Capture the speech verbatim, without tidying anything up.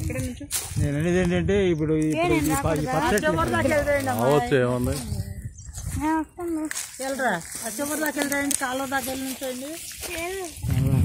నేను అనేది ఏంటంటే ఇప్పుడు అవచ్చు ఏముంది వెళ్ళరా చివరి దాకా వెళ్ళరండి కాలువ దాకా వెళ్ళి నుంచండి